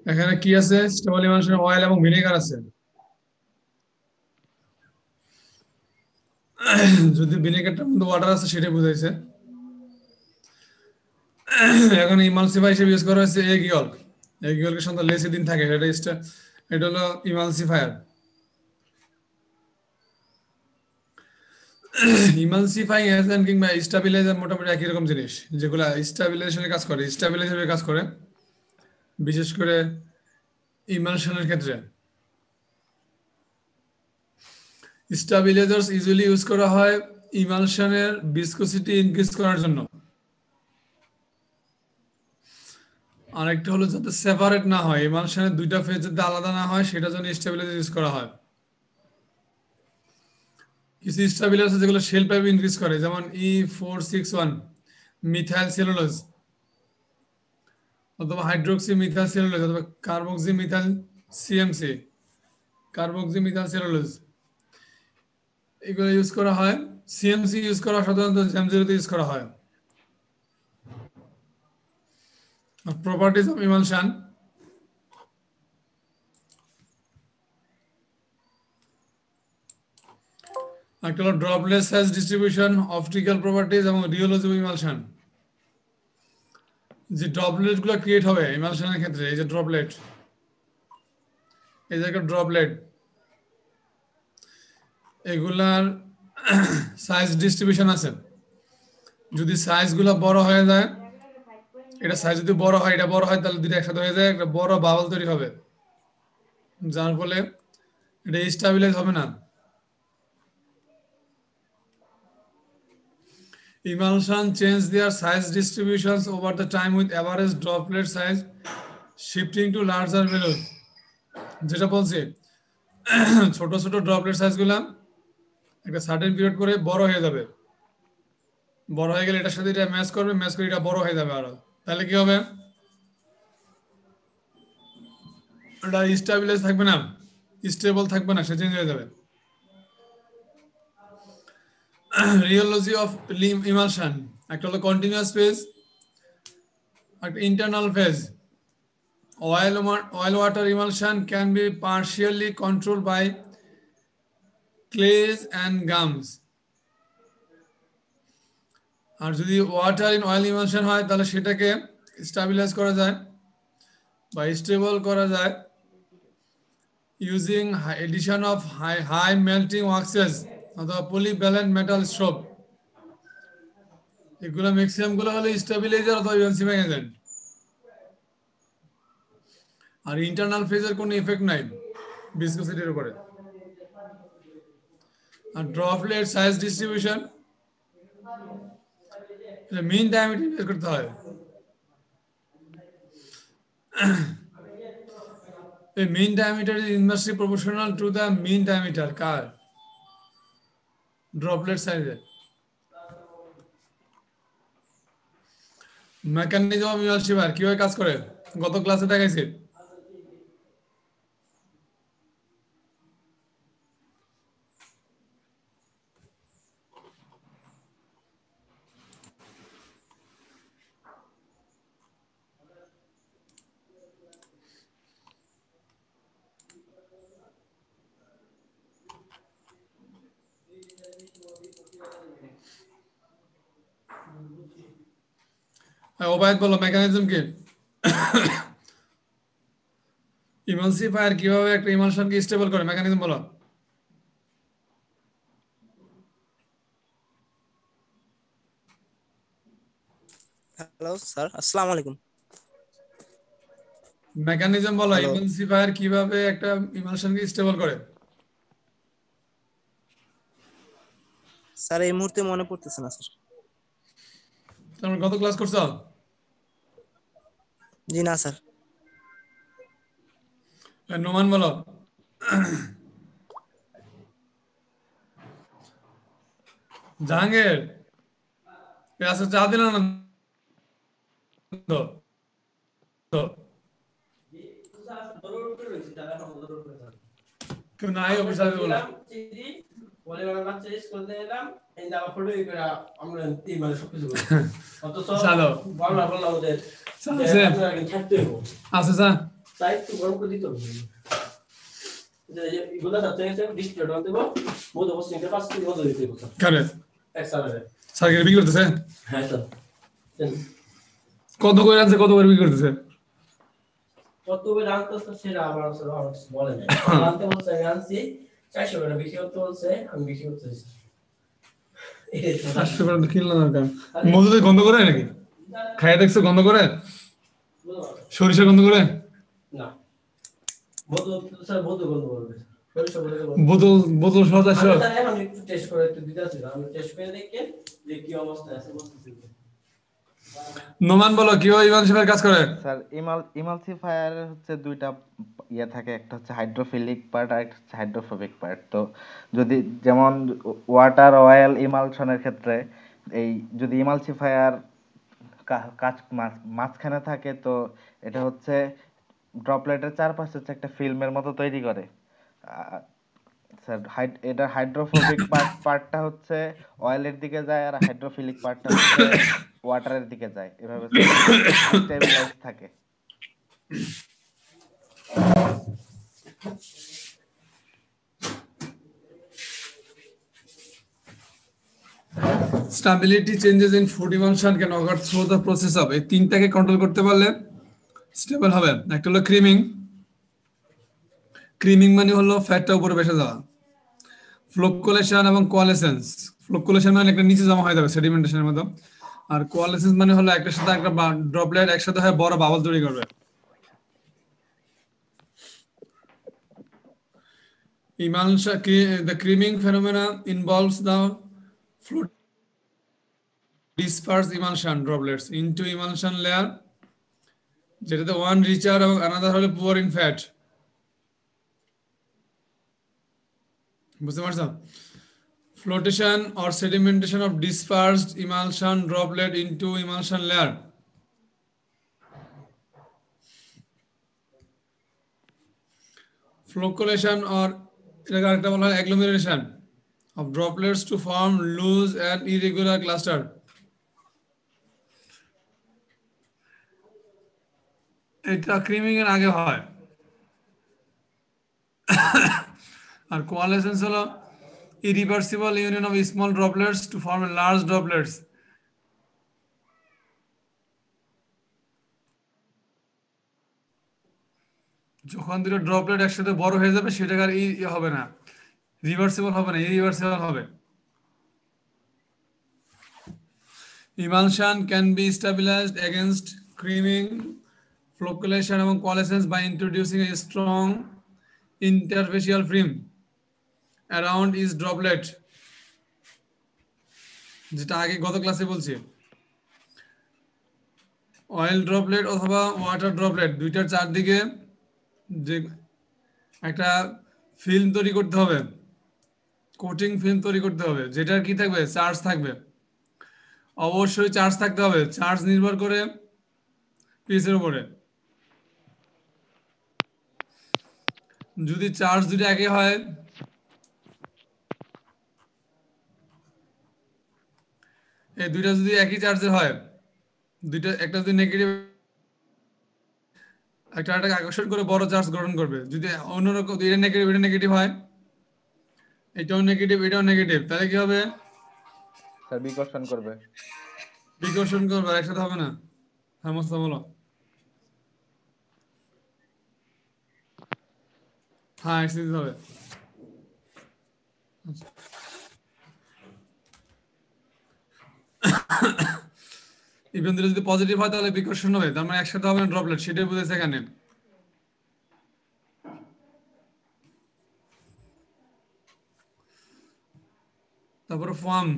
এখানে কি আছে? স্টেবল ইমালশন অয়েল এবং ভিনেগার আছে। যদি ভিনেগারটার মধ্যে ওয়াটার আছে সেটাই বুঝাইছে। এখন ইমালসিফাই হিসেবে ইউজ করা হয়েছে এগিয়ল। এগিয়লকে সাধারণত লেসিদিন থাকে, এটা হলো ইমালসিফায়ার। ইমালসিফাইং এজেন্ট কিংবা স্টাবিলাইজার মোটামুটি একই রকম জিনিস, যেগুলো স্টাবিলাইজেশনের কাজ করে, স্টাবিলাইজারের কাজ করে, বিশেষ করে ইমালশনের ক্ষেত্রে। স্টাবিলাইজার্স ইউজুয়ালি ইউজ করা হয় ইমালশনের ভিসকসিটি ইনক্রিজ করার জন্য। আরেকটা হলো যাতে সেপারেট না হয়, ইমালশনের দুইটা ফেজ যাতে আলাদা না হয় সেটার জন্য স্টাবিলাইজার ইউজ করা হয়। কিছু স্টাবিলাইজার আছে যেগুলো শেল পাইপ ইনক্রিজ করে, যেমন E461 মিথাইল সেলুলোজ, অথবা হাইড্রোক্সি মিথাইল সেলুলোজ, অথবা carboxy methyl CMC, carboxy methyl cellulose, এগুলো ইউজ করা হয়। সিএমসি ইউজ করা সাধারণত জ্যামজেরিতে ইউজ করা হয়। Properties of emulsion. একটা হলো droplet size distribution, optical properties এবং রিওলজি অফ ইমালশন। যে ড্রপলেট গুলো ক্রিয়েট হবে ইমালশনের ক্ষেত্রে, এই যে ড্রপলেট, এই যে একটা ড্রপলেট, এগুলার সাইজ ডিস্ট্রিবিউশন আছে। যদি সাইজগুলো বড় হয়ে যায়, এটা সাইজ যদি বড় হয়, এটা বড় হয়, তাহলে দুটো একসাথে হয়ে যায়, একটা বড় বাবল তৈরি হবে, যার ফলে এটা স্টেবিলাইজ হবে না। Emulsion change their size distributions over the time with average droplet size shifting to larger values. যেটা বলছি, ছোট ছোট ড্রপলেট সাইজগুলো একটা সার্টেন পিরিয়ড করে বড় হয়ে যাবে, বড় হয়ে গেলে এটার সাথে এটা ম্যাচ করবে, ম্যাচ করে এটা বড় হয়ে যাবে আরো, তাহলে কি হবে? এটা স্টেবিলাইজ থাকবে না, স্টেবল থাকবে না, সে চেঞ্জ হয়ে যাবে। রিওলজি অফ ইমালশন, একটা হলো কন্টিনিউয়াস ফেজ, একটা internal phase. Oil water emulsion can be partially controlled by clays and gums. আর যদি ওয়াটার ইন অয়েল ইমালশন হয় তাহলে সেটাকে স্টেবিলাইজ করা যায় বা স্টেবল করা যায় using addition of high melting waxes অথবা পলিভ্যালেন্ট মেটাল স্ট্রোব। এগুলো ম্যাক্সিমাম গুলো হলো স্টেবিলাইজার অথবা ইমালসিফাইং এজেন্ট। আর ইন্টারনাল ফেজের কোনো ইফেক্ট নাই ভিসকসিটির উপরে। আর droplet size distribution, mean diameter বের করতে হয়। The mean diameter is inversely proportional to the mean diameter কার? ড্রপলেট সাইজে। মেকানিজম অফ ইমালশিফায়ার কিভাবে কাজ করে গত ক্লাসে দেখাইছি। ওবায়দ বলো মেকানিজম কি? ইমালসিফায়ার কিভাবে একটা ইমালশনকে স্টেবল করে, মেকানিজম বলো। হ্যালো স্যার, আসসালামু আলাইকুম। মেকানিজম বলো, ইমালসিফায়ার কিভাবে একটা ইমালশনকে স্টেবল করে। স্যার এই মুহূর্তে মনে পড়তেছে না স্যার। তোমরা গত ক্লাস করছো? জি না স্যার। নোমান বলো। জাহাঙ্গীর আচ্ছা চা দিল না তো কেউ নাই অফিসার বলো। আচ্ছা সাইড তো গরম করে দিতে হবে যে এগুলো সাথে সাথে ডিসপ্লে ডাল দেব মধু বসিয়ে 5 কেজি মধু দিতে হবে কারে এক সালারে সার্কিট বিক্রি করতেছে হ্যাঁ স্যার কত করে আনছে কত করে বিক্রি করতেছে কত করে আনতে সেটা আমার স্যার বলে না আনতে বলছে আমি আনছি 400 করে বেশি করতে বলছে আমি বেশি করতেছি 500 করে তো কিনলাম না মধু তো গন্ধ করে নাকি খাইয়ে দেখছো গন্ধ করে সরিষা গন্ধ করে না মধু স্যার মধু গন্ধ করবে সরিষা বলে বোতল বোতল সহ 400 স্যার এখন একটু টেস্ট করে একটু দিতে আছে আমি টেস্ট করে দেখেন যে কি অবস্থা আছে বুঝতেছি নোমান বলো কিভাবে ইমালশিফায়ার কাজ করে স্যার ইমালসিফায়ার হচ্ছে দুইটা ইয়ে থাকে, একটা হচ্ছে হাইড্রোফিলিক পার্ট আর একটা হচ্ছে হাইড্রোফোবিক পার্ট। তো যদি যেমন ওয়াটার অয়েল ইমালশনের ক্ষেত্রে এই যদি ইমালসিফায়ার কাজ মাঝখানে থাকে তো এটা হচ্ছে ড্রপলেটের চারপাশে হচ্ছে একটা ফিল্মের মতো তৈরি করে। স্যার এটা হাইড্রোফোবিক পার্টটা হচ্ছে অয়েলের দিকে যায় আর হাইড্রোফিলিক পার্টটা হচ্ছে ওয়াটারের দিকে যায়, এভাবে স্টেবিলাইজ থাকে। Stability changes in food emulsion can occur through the process of, এই তিনটাকে কন্ট্রোল করতে পারলে স্টেবল হবে। একটা হলো ক্রিমিং, ক্রিমিং মানে হলো ফ্যাটটা উপরে বসে যাওয়া। ফ্লোকুলেশন এবং কোয়ালেসেন্স, ফ্লোকুলেশন মানে একটা নিচে জমা হয়ে যাবে সেডিমেন্টেশনের মতো, আর কোয়ালেসেন্স মানে হলো একটা সাথে একটা ড্রপলেট একসাথে হয়ে বড় বাবল তৈরি করবে। Emulsion, the creaming phenomena involves the fluid disperse emulsion droplets into emulsion layer, যেটাতে one richer এবং another হলো poor in fat। বুঝতে পারছো? Flotation or sedimentation of dispersed emulsion droplet into emulsion layer। Flocculation or এটাকে আরেকটা বলা হয় agglomeration of droplets to form loose and irregular cluster। এটা ক্রিমিং এর আগে হয়। আর কোয়ালেসেন্স হলো irreversible union of small droplets to form large droplets। যখন দুটো ড্রপলেট একসাথে বড় হয়ে যাবে সেটাকে আর হবে না, রিভার্সিবল হবে না, ইরিভার্সিবল হবে। Emulsion can be stabilized against creaming, flocculation এবং coalescence by introducing a strong interfacial film around each droplet, যেটা আগে গত ক্লাসে বলছি। অয়েল ড্রপলেট অথবা ওয়াটার ড্রপলেট দুইটার চারদিকে যে একটা ফিল্ম তৈরি করতে হবে, কোটিং ফিল্ম তৈরি করতে হবে, যেটার কি থাকবে, চার্জ থাকবে। অবশ্যই চার্জ থাকতে হবে, চার্জ নির্ভর করে পিসের উপরে। যদি চার্জ দুটো একই হয়, এই দুইটা যদি একই চার্জের হয়, দুইটা একটা যদি নেগেটিভ একটা আরেকটাকে আকর্ষণ করে বড় চার্জ গ্রহণ করবে। যদি অন্যরকম এটা নেগেটিভ হয়, এটাও নেগেটিভ এটাও নেগেটিভ, তাহলে কি হবে? স্যার বিকর্ষণ করবে। বিকর্ষণ করবে, একসাথে হবে না। হ্যাঁ মোস্তাফা বলো। হ্যাঁ একসাথে হবে। ইভেন যদি পজিটিভ হয় তাহলে বিকর্ষণ হবে, তার মানে একসাথে হবে না ড্রপলেট, সেটাই বুঝেছে এখানে। তারপরে ফর্ম,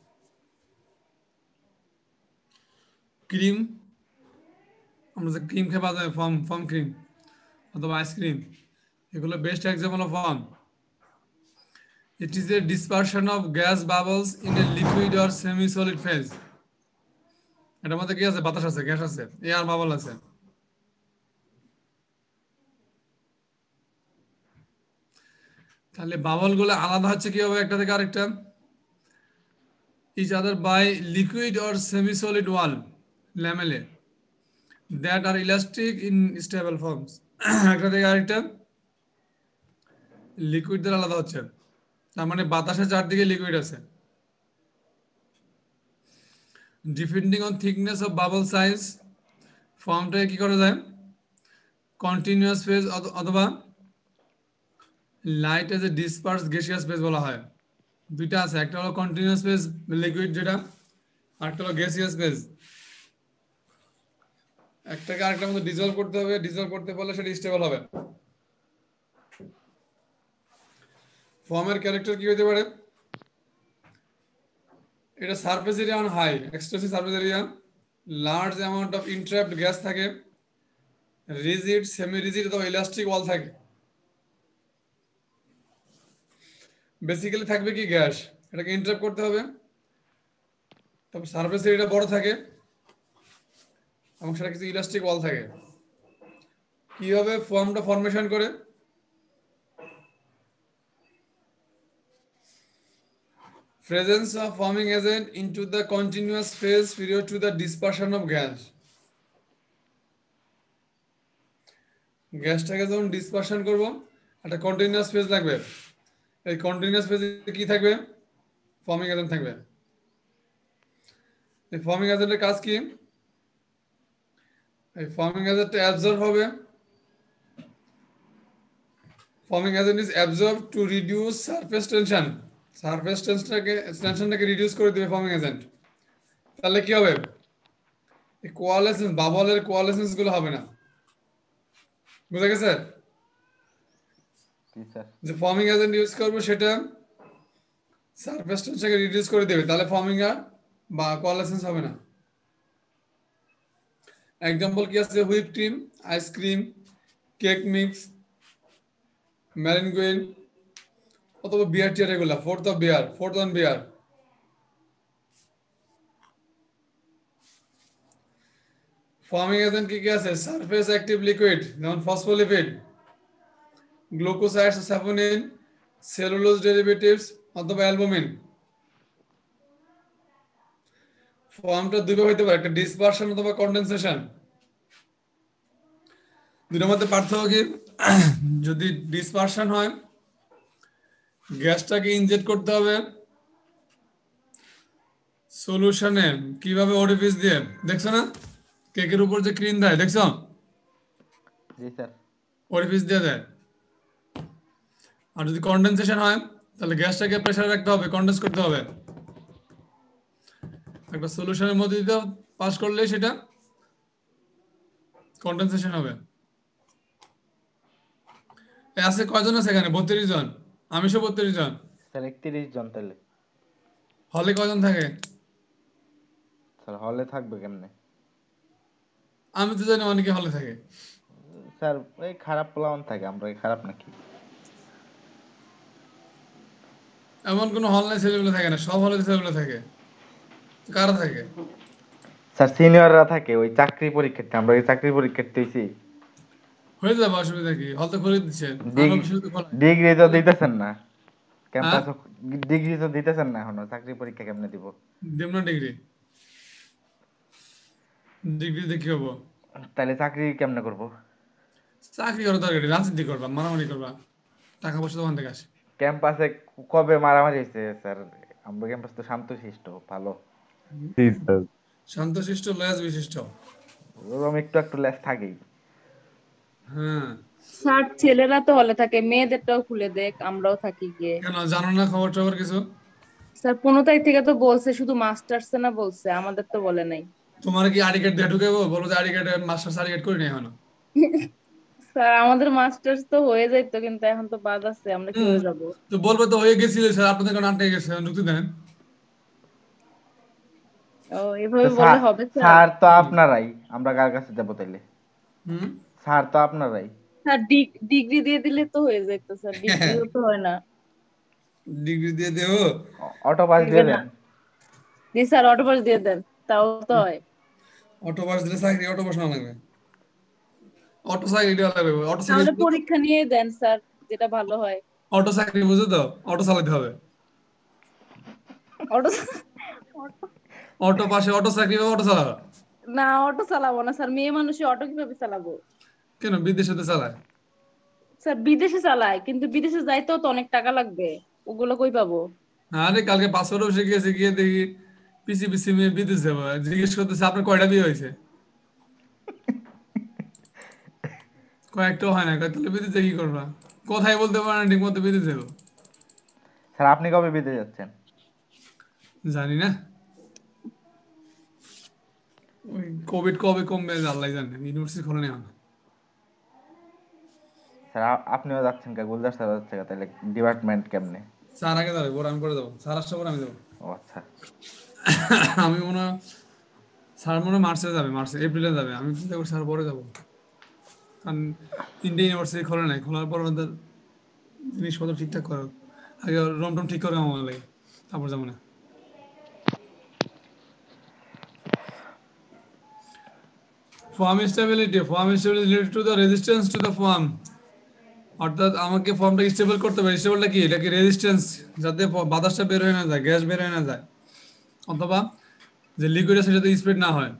ক্রিম, আমরা যে ক্রিম খেয়ে পাওয়া যায় ফর্ম ক্রিম অথবা আইসক্রিম, এগুলো best example of foam. It is a dispersion of gas bubbles in a liquid or semi-solid phase। এটার মধ্যে কি আছে? বাতাস আছে, গ্যাস আছে, এয়ার বাবল আছে। তাহলে বাবল গুলো আলাদা হচ্ছে কিভাবে একটা থেকে আরেকটা? each other by liquid or semi-solid wall lamellae that are elastic in stable forms. একটা থেকে আরেকটা লিকুইডদের আলাদা হচ্ছে, তার মানে বাতাসের চারদিকে লিকুইড আছে। Depending on thickness of bubble size ফর্মটাকে কি করা যায়, কন্টিনিউয়াস ফেজ অথবা light as a disperse gaseous phase বলা হয়। দুইটা আছে, একটা হলো কন্টিনিউয়াস ফেজ লিকুইড যেটা, আরেকটা হলো গ্যাসিয়াস ফেজ। একটাকে আরেকটার মধ্যে ডিজলভ করতে হবে, ডিজলভ করতে পারলে সেটা স্টেবল হবে। ফর্মের ক্যারেক্টার কি হতে পারে, এটা surface area on high, extensive surface area, large amount of entrapped gas থাকে, রিজিড সেমি রিজিড অথবা ইলাস্টিক ওয়াল থাকে। বেসিক্যালি থাকবে কি গ্যাস, এটাকে ইন্ট্র্যাপ করতে হবে, তারপর সারফেস এরিয়াটা বড় থাকে এবং সেটা কিছু ইলাস্টিক ওয়াল থাকে। কিভাবে ফর্মটা ফর্মেশন করে, presence of forming agent into the continuous phase prior to the dispersion of gas. গ্যাসটাকে যখন ডিসপারশন করব একটা কন্টিনিউয়াস ফেজ লাগবে, এই কন্টিনিউয়াস ফেজে কি থাকবে, ফর্মিং এজেন্ট থাকবে। এই ফর্মিং এজেন্টের কাজ কি, এই ফর্মিং এজেন্টটা অ্যাবজর্ব হবে, ফর্মিং agent is absorb to reduce surface tension, surface টেনশনটাকে রিডিউস করে দেবে ফর্মিং এজেন্ট। তাহলে কি হবে, এই কোয়ালেসেন্স বাবলের কোয়ালেসেন্স গুলো হবে না। বুঝা গেছে? যে ফর্মিং এজেন্ট ইউজ করবো সেটা সারফেস টেনশনকে রিডিউস করে দেবে, তাহলে ফর্মিং আর বা কোয়ালেসেন্স হবে না। এক্সাম্পল কি আছে, whip cream, ice cream, cake mix, meringue অথবা বিয়ার টিয়ার, এগুলা ফোর্থ অন বিয়ার। ফর্মিং এজেন্ট কি কি আছে, সারফেস অ্যাক্টিভ লিকুইড যেমন phospholipid, glucosides, saponin, cellulose derivatives অথবা অ্যালবুমিন। ফর্মটা দুইভাবে হইতে পারে, একটা ডিসপারশন অথবা কন্ডেনসেশন। দুটোর মধ্যে পার্থক্য কি, যদি ডিসপারশন হয় গ্যাসটাকে ইনজেক্ট করতে হবে সলিউশনে, কিভাবে ওরিফিস দিয়ে, দেখছো না কেকের উপর যে ক্রিম দেয়, দেখছো? জি স্যার। ওরিফিস দিয়ে দেয়। আর যদি কন্ডেনসেশন হয় তাহলে গ্যাসটাকে প্রেসারে রাখতে হবে, কন্ডেন্স করতে হবে, একটা সলিউশনের মধ্যে দিতে পাস করলে সেটা কন্ডেনসেশন হবে। আছে কয়জন আছে এখানে? 32 জন, আমিষও 32 জন, স্যার 31 জন। তাহলে হলে কয়জন থাকে? স্যার হলে থাকবে কেমনে? আমি তো জানি অনেকে হলে থাকে। স্যার এই খারাপ প্ল্যান থাকে, আমরা কি খারাপ নাকি? এমন কোনো হল নাই ছেলেগুলো থাকে না, সব হলে ছেলেগুলো থাকে। কারা থাকে? স্যার সিনিয়ররা থাকে, ওই চাকরি পরীক্ষার্থী, আমরা এই চাকরি পরীক্ষার্থী হইছি। হয়ে যাবে, অসুবিধা কি, হল তো খুলে দিচ্ছে। ডিগ্রি তো দিতেছেন না হ্যাঁ ক্যাম্পাস, ডিগ্রি তো দিতেছেন না এখনো, চাকরি পরীক্ষা কেমনে দিব? দেব না ডিগ্রি, ডিগ্রি দেখি হবো? তাহলে চাকরি কেমনে করব? চাকরি করার দরকার নেই, রাজনীতি করবা, মারামারি করবা, টাকা পয়সা দোকান থেকে আসে। ক্যাম্পাসে কবে মারামারি হয়েছে স্যার? আমরা ক্যাম্পাস তো শান্তশিষ্ট, ভালো। জি স্যার। শান্তশিষ্ট, লয়াজ বিশিষ্ট। ওরকম একটু একটু লেস থাকেই। হ্যাঁ, স্যার ছেলেরা তো হলে থাকে, মেয়েদেরটাও খুলে দেখ, আমরাও থাকি গিয়ে। কেন জানো না খবর টবর কিছু? স্যার 15 তারিখ থেকে তো বলছে, শুধু মাস্টার্সে না বলছে, আমাদের তো বলে নাই। তোমার কি আইডি কার্ড দিয়ে ঢুকাবো? বলো যে ID card, masters ID card করি না এখনো। স্যার আমাদের মাস্টার্স তো হয়ে যাইতো, কিন্তু এখন তো বাদ আছে, আমরা কিভাবে যাবো? তো বলবো তো হয়ে গেছিল স্যার, আপনাদের কোনো আটকে গেছে, ঢুকতে দেন। ও এভাবে বললে হবে স্যার? স্যার তো আপনারাই, আমরা কার কাছে যাবো তাইলে? হুম, স্যার তো আপনারাই। স্যার ডিগ্রি দিয়ে দিলে তো হয়ে যাইতো স্যার, ডিগ্রিও তো হয় না। ডিগ্রি দিয়ে দেবো? অটো পাস দিয়ে দেন। জি স্যার, অটো পাস দিয়ে দেন, তাও তো হয়। অটো পাস দিলে চাকরি, অটো পাস না লাগবে, অটো চাকরি দেওয়া লাগবে। অটো চাকরি, তাহলে পরীক্ষা নিয়ে দেন স্যার, যেটা ভালো হয়। অটো চাকরি বুঝো তো, অটো চালাতে হবে। অটো অটো পাশে অটো চাকরি, অটো চালাবে। না অটো চালাবো না স্যার, মেয়ে মানুষ অটো কিভাবে চালাবো? কেন বিদেশে তো চালায়? স্যার বিদেশে চালায়, কিন্তু বিদেশে যাইতেও তো অনেক টাকা লাগবে, ওগুলো কই পাবো? আরে কালকে পাসপোর্ট অফিসে গিয়েছে, গিয়ে দেখি পিসি পিসি মেয়ে বিদেশ যাবো, জিজ্ঞেস করতেছে আপনার কয়টা বিয়ে হয়েছে, কয়েকটাও হয় না। কয়, তাহলে বিদেশে কি করবা? কথাই বলতে পারে না ঠিক মতো, বিদেশ যাবো। স্যার আপনি কবে বিদেশ যাচ্ছেন? জানি না, ওই কোভিড কবে কমবে আল্লাহ জানে, ইউনিভার্সিটি খোলা নেই এখন। স্যার আপনিও যাচ্ছেন কে? গুলজার স্যার যাচ্ছে কে? তাহলে ডিপার্টমেন্ট কেমনে? স্যার আগে যাবে, পরে আমি করে যাবো, স্যার আসলে পরে আমি যাবো। ও আচ্ছা। আমি মনে হয় স্যার মনে হয় মার্চে যাবে, মার্চে এপ্রিলে যাবে, আমি চিন্তা করছি স্যার পরে যাবো। কারণ ইন্ডিয়া ইউনিভার্সিটি খোলে নাই, খোলার পর ওদের জিনিসপত্র ঠিকঠাক করো, আগে রুম টুম ঠিক করে আমার লাগে, তারপর যাবো না। Foam stability related to the resistance to the foam, অর্থাৎ আমাকে ফর্মটা স্টেবল করতে হবে। স্টেবলটা কি? এটা কি রেজিস্ট্যান্স, যাতে বাতাসটা বের হয়ে না যায়, গ্যাস বের হয়ে না যায়, অথবা যে লিকুইড আছে যাতে স্প্রেড না হয়।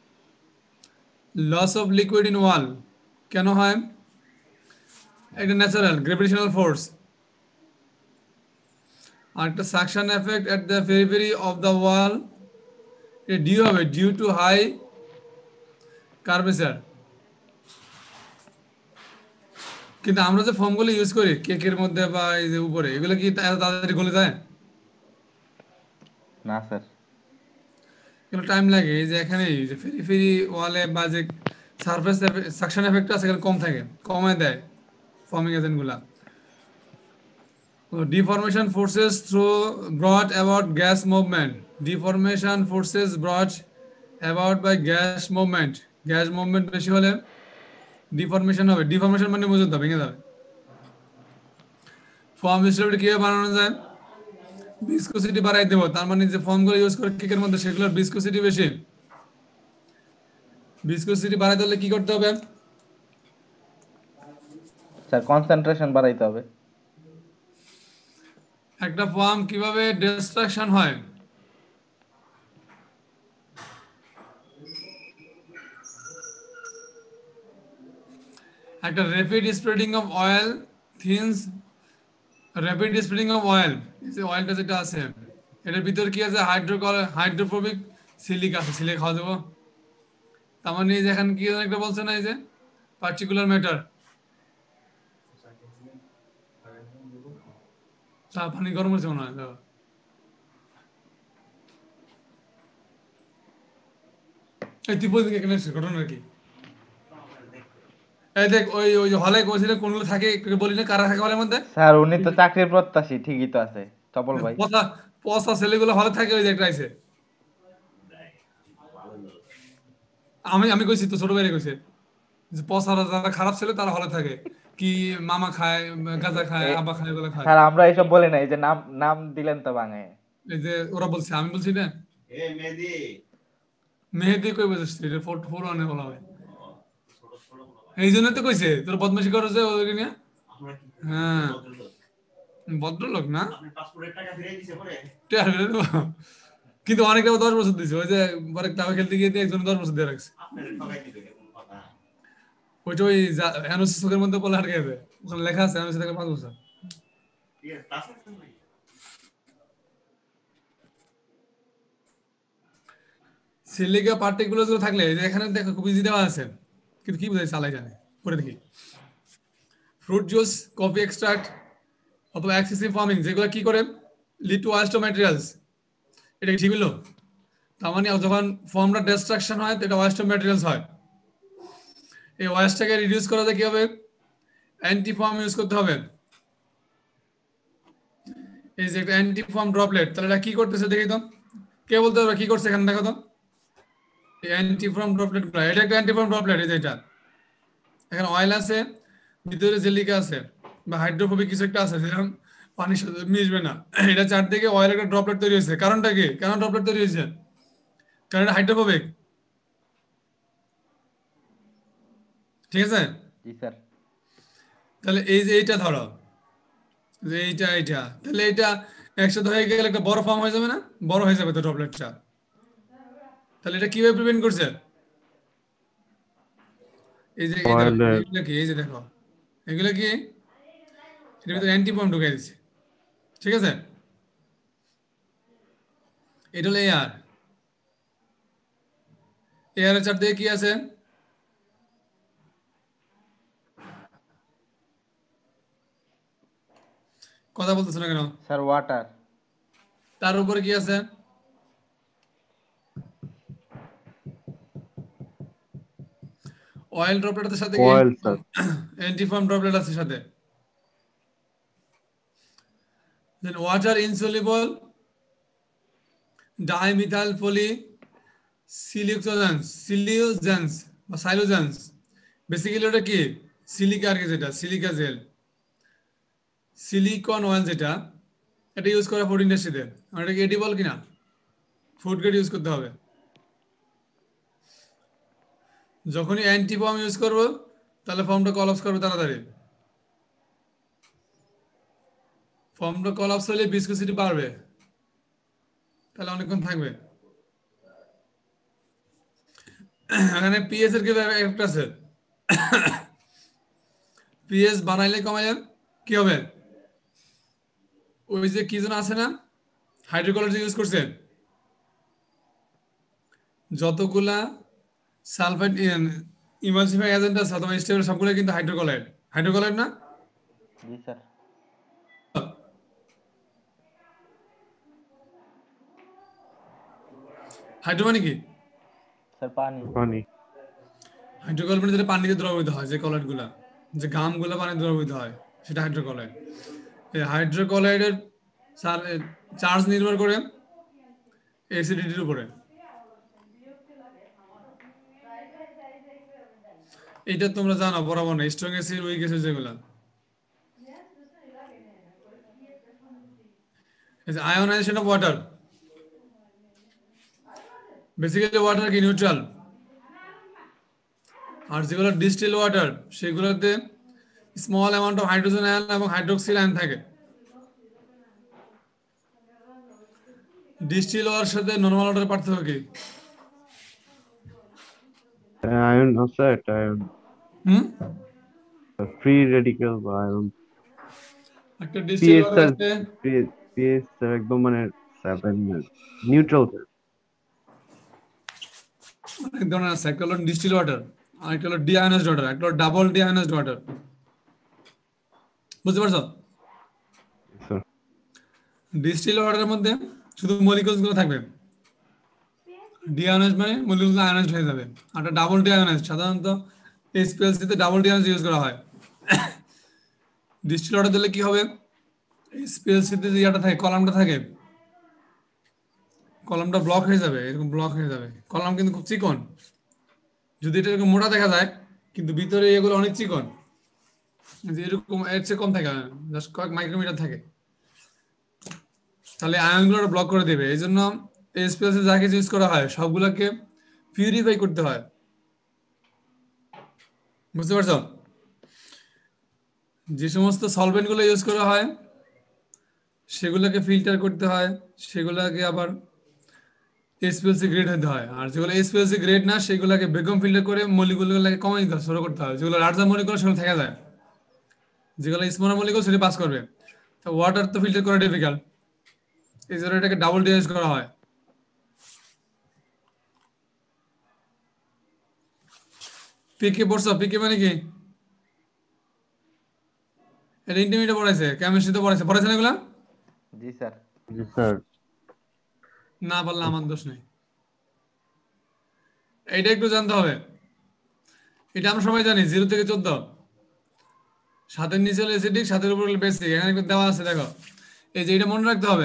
Loss of liquid in wall কেন হয়? একটা ন্যাচারাল গ্র্যাভিটেশনাল ফোর্স, আর একটা suction effect at the periphery of the wall, due হবে ডিউ টু হাই কার্ভেচার। কিন্তু আমরা যে ফর্মগুলো ইউজ করি কেকের মধ্যে বা এই যে উপরে, এগুলো কি এত তাড়াতাড়ি গলে যায়? না স্যার। এগুলো টাইম লাগে। এই যে এখানে এই যে ফেরি ফেরি ওয়ালে বা যে সারফেস সাকশন এফেক্ট আছে, এখানে কম থাকে, কমায় দেয় ফর্মিং এজেন্টগুলা। Deformation forces through brought about gas movement, deformation forces brought about by gas movement, gas movement বেশি হলে ডিফরমেশন হবে। ডিফরমেশন মানে বুঝতে হবে, ভেঙে যাবে। ফর্ম স্টেবিলিটি কিভাবে বানানো যায়? ভিসকোসিটি বাড়াই দেবো, তার মানে যে ফর্মগুলো ইউজ করে কেকের মধ্যে সেগুলোর ভিসকোসিটি বেশি। ভিসকোসিটি বাড়াইতে হলে কি করতে হবে? স্যার কনসেন্ট্রেশন বাড়াইতে হবে। একটা ফর্ম কিভাবে ডিস্ট্রাকশন হয়? একটা rapid spreading of oil thins, rapid spreading of oil, এই যে অয়েলটা যেটা আছে এটার ভিতর কি আছে? হাইড্রোফোবিক সিলিক আছে, সিলিক খাওয়া দেবো। তার মানে এই যে এখানে কি যেন একটা বলছে না, এই যে পার্টিকুলার ম্যাটার, চা পানি গরম হচ্ছে মনে হয়। দেখো। এই তুই বলতে এখানে ঘটনা কি? এই দেখ, ওই ওই হলে কইছিল কোনগুলো থাকে একটু বলি না, কারা থাকে হলের মধ্যে? স্যার উনি তো চাকরির প্রত্যাশী, ঠিকই তো আছে চপল ভাই। পচা পচা ছেলেগুলো হলে থাকে, ওই যে একটা আইছে। আমি আমি কইছি তো, ছোট ভাইরে কইছে যে পচারা যারা খারাপ ছেলে তারা হলে থাকে, কি মামা খায়, গাঁজা খায়, এ- আব্বা খায়, এগুলো খায়। স্যার আমরা এইসব বলি না, এই যে নাম নাম দিলেন তো বাঙায়। এই যে ওরা বলছে, আমি বলছি না। মেহেদি কই বলছিস তুই? এটা ফোর ওয়ানে বলা হয়। এই জন্য তো কইছে তোর বদমাশি করো যে ওদেরকে নিয়ে। হ্যাঁ, ভদ্রলোক না, টের পেলে তো। কিন্তু অনেকে 10 বছর দিছে, ওই যে পরে ক্লাবে খেলতে গিয়ে একজন 10 বছর দিয়ে রাখছে। ওইটা ওই এনওসি চোখের মধ্যে পড়লে আটকে যাবে, ওখানে লেখা আছে এনওসি থেকে 5 বছর। সিলিকা পার্টিকুলার গুলো থাকলে, এই যে এখানে দেখো খুব ইজি দেওয়া আছে, কিন্তু কি বোঝায় চালাই জানে। পরে দেখি ফ্রুট জুস, কফি এক্সট্রাক্ট অথবা এক্সেসিভ ফার্মিং, যেগুলো কি করে? Lead to waste of materials. এটা কি ঠিক হলো? তার মানে যখন ফর্মটা ডিস্ট্রাকশন হয়, তো এটা ওয়েস্ট অফ ম্যাটেরিয়ালস হয়। এই ওয়েস্টটাকে রিডিউস করা যায় কিভাবে? অ্যান্টি ফর্ম ইউজ করতে হবে। এই যে একটা অ্যান্টি ফর্ম ড্রপলেট, তাহলে এটা কি করতেছে দেখি তো, কে বলতে পারবে কি করছে এখানে? দেখো তো, অ্যান্টি ফর্ম ড্রপলেট গুলো, এটা একটা অ্যান্টি ফর্ম ড্রপলেট। এই যে এটা, এখানে অয়েল আছে, ভিতরে জেলিকা আছে বা হাইড্রোফোবিক কিছু একটা আছে, যেরকম পানির সাথে মিশবে না। এটা চারদিকে অয়েল একটা ড্রপলেট তৈরি হয়েছে। কারণটা কি? কেন ড্রপলেট তৈরি হয়েছে? কারণ এটা হাইড্রোফোবিক। ঠিক আছে? জি স্যার। তাহলে এই যে এইটা ধরো, যে এইটা তাহলে এটা একসাথে হয়ে গেলে একটা বড় ফর্ম হয়ে যাবে না? বড় হয়ে যাবে তো ড্রপলেটটা। তাহলে এটা কিভাবে প্রিভেন্ট করছে? এই যে এই দেখো Oil, এগুলো কি, এই যে দেখো এগুলো কি, এর ভিতরে অ্যান্টিফর্ম ঢুকাই দিচ্ছে, ঠিক আছে? এটা হলো এয়ার। এয়ারের চারদিকে কি আছে? কথা বলতেছ না কেন? Sir water. তার উপরে কি আছে? অয়েল ড্রপলেটের সাথে কি oil, sir. অ্যান্টিফর্ম ড্রপলেট আছে সাথে। Then water insoluble dimethyl poly siloxanes বা সাইলোজেন্স, বেসিক্যালি ওটা কি সিলিকা, আর কি যেটা সিলিকা জেল, সিলিকন অয়েল যেটা, এটা ইউজ করা ফুড ইন্ডাস্ট্রিতে। আর এটা কি এডিবল কিনা, ফুড গ্রেড ইউজ করতে হবে। যখনই অ্যান্টি ফর্ম ইউজ করবো তাহলে ফর্মটা কলাপস করবে তাড়াতাড়ি। ফর্মটা কলাপস হলে ভিসকোসিটি বাড়বে, তাহলে অনেকক্ষণ থাকবে। এখানে পিএস এর কি একটা আছে, পিএস বানাইলে কমাইলে কি হবে, ওই যে কি যেন আছে না, হাইড্রোকলর ইউজ করছে, যতগুলা সালফাইড ইমালসিফাই এজেন্ট আছে অথবা স্টেবল সবগুলো কিন্তু হাইড্রোকলাইড, হাইড্রোকলাইড না? জি স্যার। হাইড্রো মানে কি? স্যার পানি। Funny. হাইড্রোকলাইড মানে যেটা পানিতে দ্রবীভূত হয়, যে কলাইড গুলা, যে ঘামগুলো পানিতে দ্রবীভূত হয়, সেটা হাইড্রোকলাইড। এই হাইড্রোকলাইডের চার্জ নির্ভর করে অ্যাসিডিটির উপরে। এটা তোমরা জানো বরাবর না, স্ট্রং অ্যাসিড উইক অ্যাসিড যেগুলা। Ionization of water, basically water কি নিউট্রাল, আর যেগুলো ডিস্টিল ওয়াটার সেগুলোতে small amount of hydrogen ion এবং হাইড্রোক্সিল আয়ন থাকে। ডিস্টিল ওয়াটার সাথে নরমাল ওয়াটারের পার্থক্য কি? Iron oxide, iron. হুম, Free radical বা iron. একটা ডিস্টিল pH ওয়াটার স্যার, আছে, pH স্যার একদম মানে 7 নিউট্রাল স্যার। অনেক ধরনের আছে, একটা হলো ডিস্টিল ওয়াটার, আর একটা হলো ডিআয়োনাইজড ওয়াটার, একটা হলো ডাবল ডিআয়োনাইজড ওয়াটার। বুঝতে পারছো? স্যার ডিস্টিল ওয়াটারের মধ্যে শুধু মলিকুলস গুলো থাকবে, ডিআয়োনাইজড মানে মলিকুলস আয়োনাইজড হয়ে যাবে। আর ডাবল ডিআয়োনাইজড সাধারণত এসপিএলসি তে ডাবল ডিআয়োনাইজ ইউজ করা হয়। ডিস্টিল ওয়াটার দিলে কি হবে, এসপিএলসি তে যে ইয়াটা থাকে, কলামটা থাকে, কলামটা ব্লক হয়ে যাবে, এরকম ব্লক হয়ে যাবে। কলাম কিন্তু খুব চিকন, যদি এটা এরকম মোটা দেখা যায় কিন্তু ভিতরে এগুলো অনেক চিকন, যে এরকম এর চেয়ে কম থাকে, জাস্ট কয়েক মাইক্রোমিটার থাকে, তাহলে আয়নগুলো ব্লক করে দেবে। এই জন্য এসপিএলসি যা কিছু ইউজ করা হয় সবগুলোকে পিউরিফাই করতে হয়। বুঝতে পারছো? যে সমস্ত সলভেন্টগুলো ইউজ করা হয় সেগুলোকে ফিল্টার করতে হয়, সেগুলোকে আবার এসপিএলসি গ্রেড হতে হয়। আর যেগুলো এসপিএলসি গ্রেড না সেগুলোকে বেগম ফিল্টার করে মলিকুলগুলোকে কমাই দিতে হয়, ছোট করতে হয়। যেগুলো লার্জার মলিকুল সেগুলো থেকে যায়, যেগুলো স্মল মলিকুল সেটা পাস করবে। তো ওয়াটার তো ফিল্টার করা ডিফিকাল্ট, এই জন্য এটাকে ডাবল ডিআইজ করা হয়। পিকে পড়ছো? পিকে মানে কি? এটা ইন্টারমিডিয়েট পড়াইছে, কেমিস্ট্রিতে পড়াইছে, পড়াইছে না এগুলা? জি স্যার। জি স্যার। না পারলে আমার দোষ নেই, এইটা একটু জানতে হবে। এটা আমরা সবাই জানি, 0 থেকে 14, 7-এর নিচে হলো অ্যাসিডিক, 7-এর উপর হলো বেসিক। এখানে কিন্তু দেওয়া আছে দেখো, এই যে এটা মনে রাখতে হবে।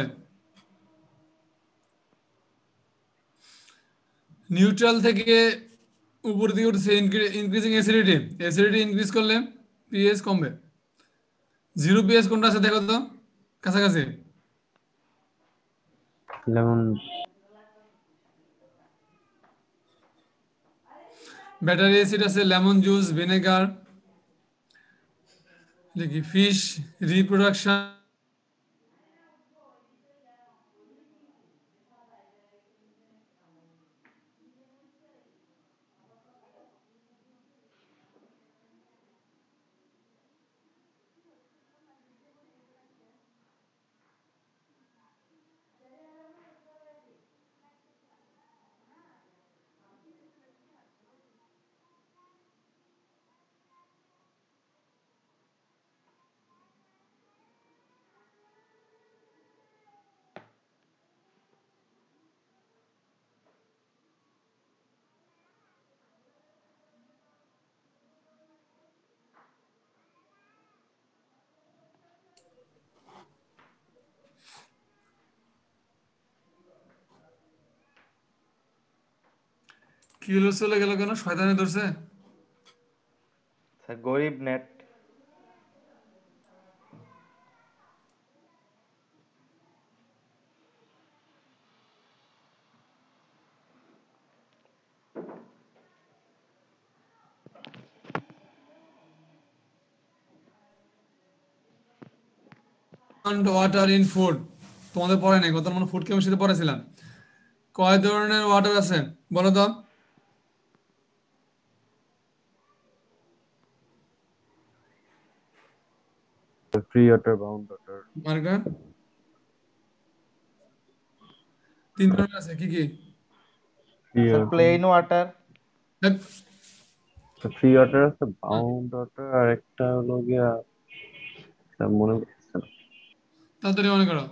নিউট্রাল থেকে উপর দিকে উঠছে ইনক্রিজিং অ্যাসিডিটি, অ্যাসিডিটি ইনক্রিজ করলে পিএইচ কমবে। 0 পিএইচ কোনটা আছে দেখো তো কাছাকাছি? লেমন। ব্যাটারি অ্যাসিড আছে, লেমন জুস, ভিনেগার, দেখি ফিশ রিপ্রোডাকশন, কি হলো, চলে গেল কেন? শয়তানে ধরছে? স্যার গরিব নেট। ওয়াটার ইন ফুড, তোমাদের পড়ে নাই? গত মানে ফুড কেমিস্ট্রিতে পড়েছিলাম। কয় ধরনের ওয়াটার আছে বলো তো? Free water, bound water. মার্কা 3 ধরনের আছে, কি কি? Free sir plain water. দেখ, ফ্রি ওয়াটার আছে, বাউন্ড ওয়াটার, আর একটা হলো গিয়া স্যার মনে পড়ছে না। তাড়াতাড়ি মনে করো।